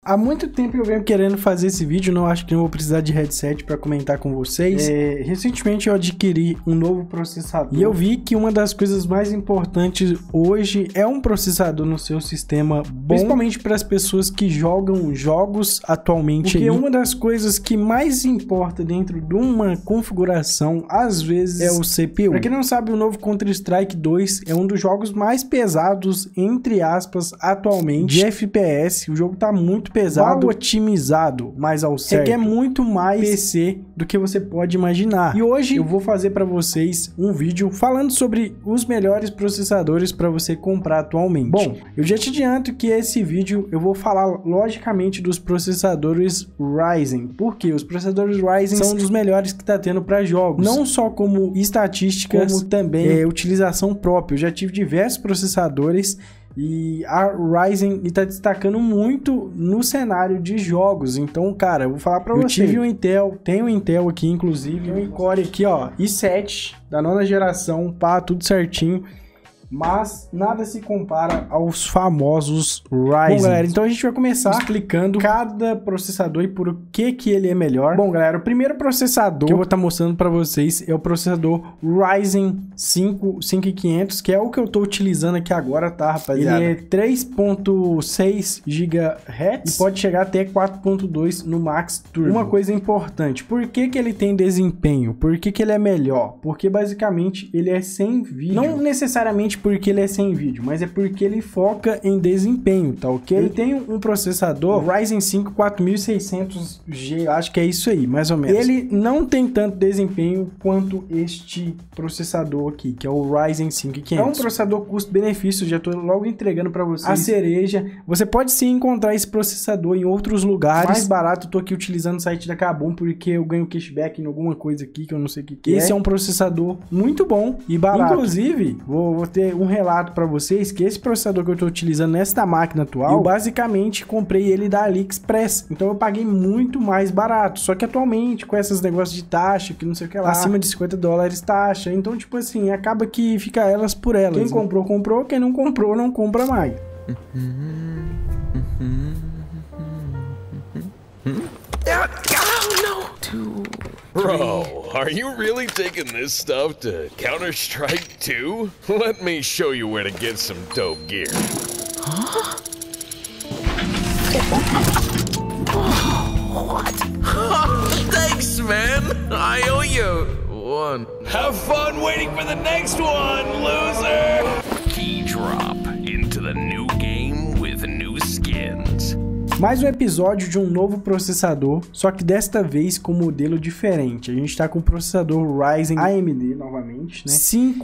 Há muito tempo eu venho querendo fazer esse vídeo, não acho que não vou precisar de headset para comentar com vocês. Recentemente eu adquiri um novo processador e eu vi que uma das coisas mais importantes hoje é um processador no seu sistema bom, principalmente para as pessoas que jogam jogos atualmente. Porque uma das coisas que mais importa dentro de uma configuração, às vezes, é o CPU. Para quem não sabe, o novo Counter-Strike 2 é um dos jogos mais pesados, entre aspas, atualmente, de FPS. O jogo tá muito pesado, mal otimizado, mas ao certo. Requer muito mais PC do que você pode imaginar. E hoje eu vou fazer para vocês um vídeo falando sobre os melhores processadores para você comprar atualmente. Bom, eu já te adianto que esse vídeo eu vou falar logicamente dos processadores Ryzen, porque os processadores Ryzen são um dos melhores que tá tendo para jogos, não só como estatísticas, como também utilização própria. Eu já tive diversos processadores e a Ryzen está destacando muito no cenário de jogos. Então, cara, eu vou falar para você. Eu tive um Intel, tenho um Intel aqui, inclusive, um Core aqui, ó, i7 da 9ª geração, pá, tudo certinho. Mas nada se compara aos famosos Ryzen. Bom, galera, então a gente vai começar explicando cada processador e por que ele é melhor. Bom, galera, o primeiro processador que eu vou estar mostrando para vocês é o processador Ryzen 5 5500, que é o que eu estou utilizando aqui agora, tá, rapaziada? Ele é 3.6 GHz e pode chegar até 4.2 no Max Turbo. Uma coisa importante, por que ele tem desempenho? Por que ele é melhor? Porque basicamente ele é sem vídeo. Não necessariamente porque ele é sem vídeo, mas é porque ele foca em desempenho, tá ok? Ele tem um processador Ryzen 5 4600G, acho que é isso aí, mais ou menos. Ele não tem tanto desempenho quanto este processador aqui, que é o Ryzen 5500. É um processador custo-benefício, já tô logo entregando para vocês a cereja. Você pode sim encontrar esse processador em outros lugares mais barato. Eu tô aqui utilizando o site da Kabum porque eu ganho cashback em alguma coisa aqui que eu não sei o que é. Esse é um processador muito bom e barato. Inclusive, vou ter um relato para vocês que esse processador que eu estou utilizando nesta máquina atual, eu basicamente comprei ele da AliExpress, então eu paguei muito mais barato, só que atualmente com esses negócios de taxa, que não sei o que lá, acima de $50 taxa, então tipo assim, acaba que fica elas por elas. Quem comprou, comprou, quem não comprou, não compra mais. Bro, are you really taking this stuff to Counter-Strike 2? Let me show you where to get some dope gear. Huh? What? Thanks, man. I owe you one. Have fun waiting for the next one, loser! Key drop into the new game with new skins. Mais um episódio de um novo processador, só que desta vez com modelo diferente. A gente tá com o processador Ryzen AMD novamente, né?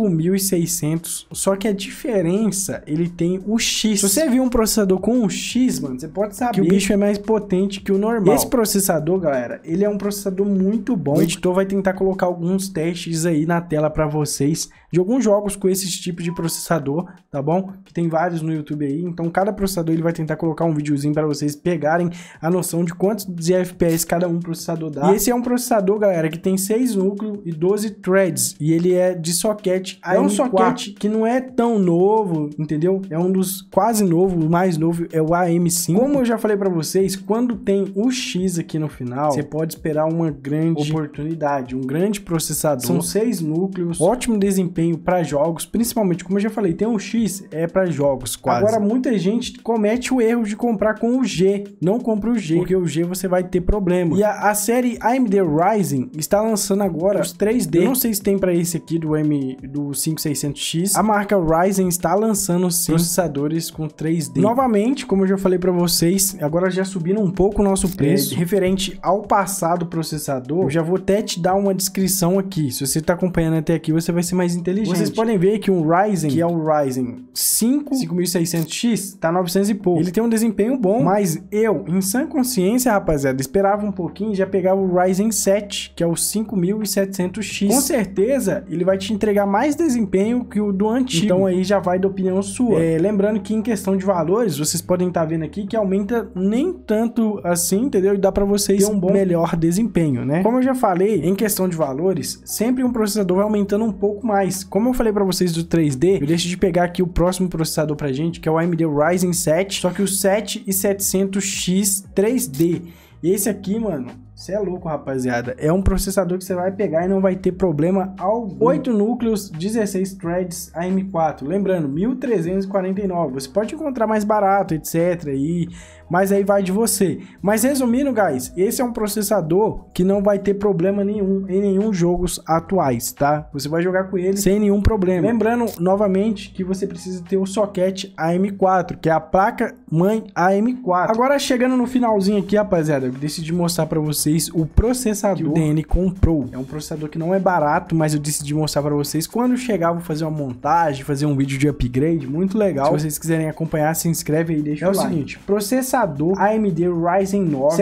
5600, só que a diferença, ele tem o X. Se você viu um processador com o X, mano, você pode saber que o bicho é mais potente que o normal. Esse processador, galera, ele é um processador muito bom. O editor vai tentar colocar alguns testes aí na tela para vocês de alguns jogos com esse tipo de processador, tá bom? Que tem vários no YouTube aí, então cada processador ele vai tentar colocar um videozinho para vocês pegarem a noção de quantos de FPS cada um processador dá. E esse é um processador, galera, que tem 6 núcleos e 12 threads, e ele é de socket AM4. É um socket que não é tão novo, entendeu? É um dos quase novo, o mais novo é o AM5. Como eu já falei para vocês, quando tem o X aqui no final, você pode esperar uma grande oportunidade, um grande processador. São 6 núcleos, ótimo desempenho para jogos, principalmente, como eu já falei, tem um X, é para jogos quase. Agora, muita gente comete o erro de comprar com o G. Não compre o G, porque o G você vai ter problema. E a série AMD Ryzen está lançando agora os 3D. Eu não sei se tem para esse aqui do 5600X. A marca Ryzen está lançando sim processadores com 3D. Novamente, como eu já falei para vocês, agora já subindo um pouco o nosso preço referente ao passado processador. Eu já vou até te dar uma descrição aqui. Se você está acompanhando até aqui, você vai ser mais inteligente. Vocês podem ver que um Ryzen, que é o Ryzen 5 5600X, tá 900 e pouco. Ele tem um desempenho bom, mas eu, em sã consciência, rapaziada, esperava um pouquinho e já pegava o Ryzen 7, que é o 5700X. Com certeza, ele vai te entregar mais desempenho que o do antigo. Então aí já vai da opinião sua. Lembrando que em questão de valores, vocês podem estar vendo aqui que aumenta nem tanto assim, entendeu? E dá pra vocês ter um bom, melhor desempenho, né? Como eu já falei, em questão de valores, sempre um processador vai aumentando um pouco mais. Como eu falei pra vocês do 3D, eu deixo de pegar aqui o próximo processador pra gente, que é o AMD Ryzen 7, só que o 7700 7900X 3D. Esse aqui, mano, você é louco, rapaziada. É um processador que você vai pegar e não vai ter problema algum. 8 núcleos, 16 threads AM4. Lembrando, 1.349. Você pode encontrar mais barato, etc. Mas aí vai de você. Mas resumindo, guys, esse é um processador que não vai ter problema nenhum em nenhum jogos atuais, tá? Você vai jogar com ele sem nenhum problema. Lembrando, novamente, que você precisa ter o socket AM4, que é a placa-mãe AM4. Agora, chegando no finalzinho aqui, rapaziada, eu decidi mostrar pra vocês o processador que o DN comprou. É um processador que não é barato, mas eu decidi mostrar pra vocês. Quando chegar, eu vou fazer uma montagem, fazer um vídeo de upgrade, muito legal. Se vocês quiserem acompanhar, se inscreve aí, deixa o like. É o seguinte, processador AMD Ryzen 9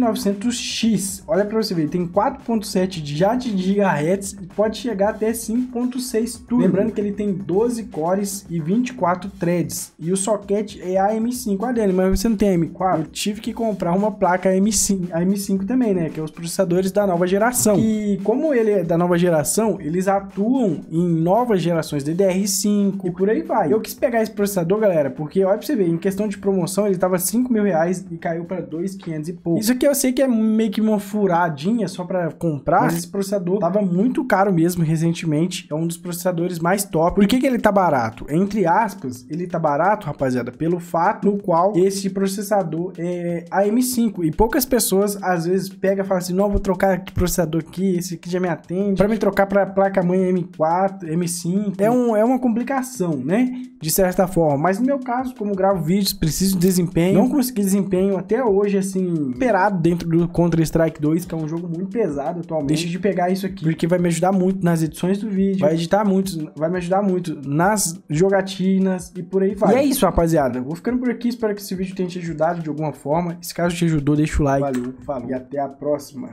7900X. Olha pra você ver, tem 4.7 já de GHz e pode chegar até 5.6 turbo. Lembrando que ele tem 12 cores e 24 threads. E o socket é AM5. Olha, mas você não tem AM4? Eu tive que comprar uma placa AM5 também, né? Que é os processadores da nova geração. E como ele é da nova geração, eles atuam em novas gerações, DDR5 e por aí vai. Eu quis pegar esse processador, galera, porque olha pra você ver, em questão de promoção, ele tava R$5.000 e caiu para 2.500 e pouco. Isso aqui eu sei que é meio que uma furadinha só para comprar, mas esse processador tava muito caro mesmo recentemente. É um dos processadores mais top. Por que ele tá barato? Entre aspas, ele tá barato, rapaziada, pelo fato no qual esse processador é AM5 e poucas pessoas às vezes pegam e falam assim, não, vou trocar aqui processador aqui, esse aqui já me atende, para me trocar para placa-mãe M4, M5. É uma complicação, né? De certa forma, mas no meu caso, como gravo vídeos, preciso de desempenho, não consegui desempenho até hoje, assim, esperado dentro do Counter-Strike 2, que é um jogo muito pesado atualmente. Deixa de pegar isso aqui, porque vai me ajudar muito nas edições do vídeo, vai me ajudar muito nas jogatinas e por aí vai. E é isso, rapaziada. Vou ficando por aqui, espero que esse vídeo tenha te ajudado de alguma forma. Se caso te ajudou, deixa o like. Valeu, falou e até a próxima.